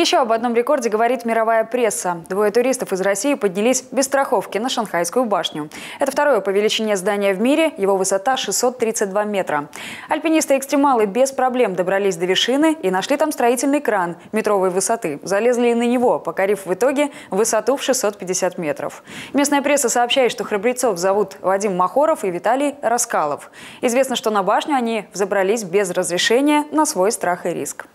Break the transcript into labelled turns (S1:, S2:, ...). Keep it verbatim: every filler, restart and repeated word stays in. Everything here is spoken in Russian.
S1: Еще об одном рекорде говорит мировая пресса. Двое туристов из России поднялись без страховки на Шанхайскую башню. Это второе по величине здание в мире, его высота шестьсот тридцать два метра. Альпинисты-экстремалы без проблем добрались до вершины и нашли там строительный кран метровой высоты. Залезли и на него, покорив в итоге высоту в шестьсот пятьдесят метров. Местная пресса сообщает, что храбрецов зовут Вадим Махоров и Виталий Раскалов. Известно, что на башню они взобрались без разрешения на свой страх и риск.